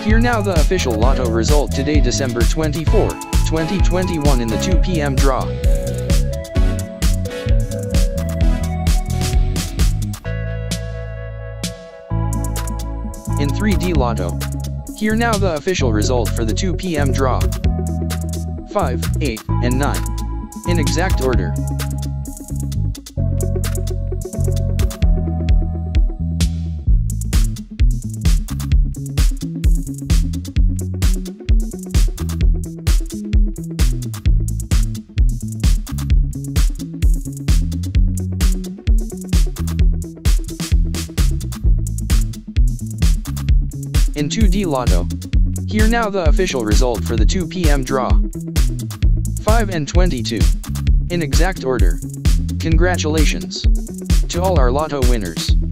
Here now the official Lotto result today, December 24, 2021 in the 2 p.m. draw. In 3D Lotto. Here now the official result for the 2 p.m. draw. 5, 8, and 9. In exact order. In 2D Lotto. Here now the official result for the 2 p.m. draw. 5 and 22. In exact order. Congratulations to all our Lotto winners.